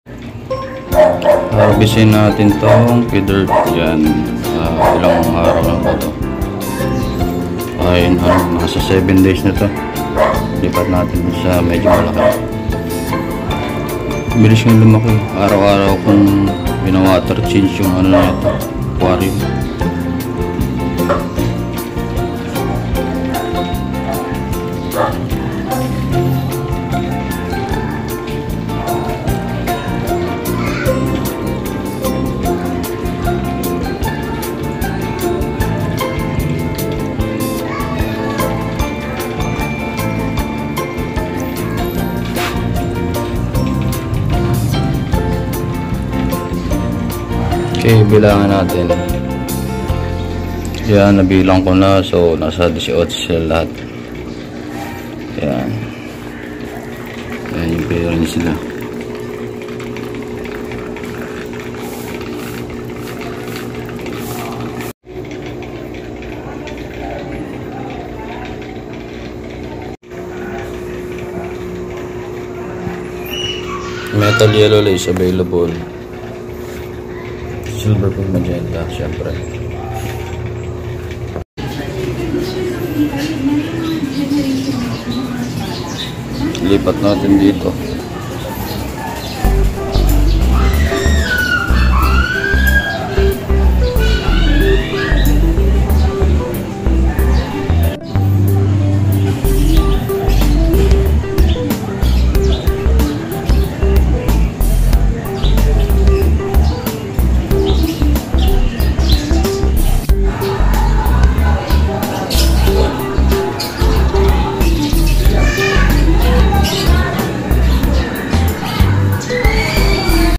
Harbisin natin tong feeder. Yan. Ilang araw na ba ito? Ay, nasa 7 days na to. Lipat natin sa medyo malaki. Bilis nga lumaki. Araw-araw kung binawater change yung ano na ito, aquarium. Okay, bilangan natin. Yan, nabilang ko na. So, nasa 18 sila lahat. Yan. Yan yung pera niya sila. Metal yellow is available. Silver pong magenta, syempre. Lipat natin dito.